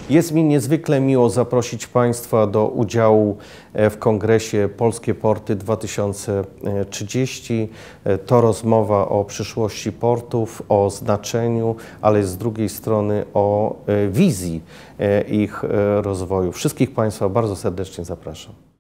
Jest mi niezwykle miło zaprosić Państwa do udziału w kongresie Polskie Porty 2030. To rozmowa o przyszłości portów, o znaczeniu, ale z drugiej strony o wizji ich rozwoju. Wszystkich Państwa bardzo serdecznie zapraszam.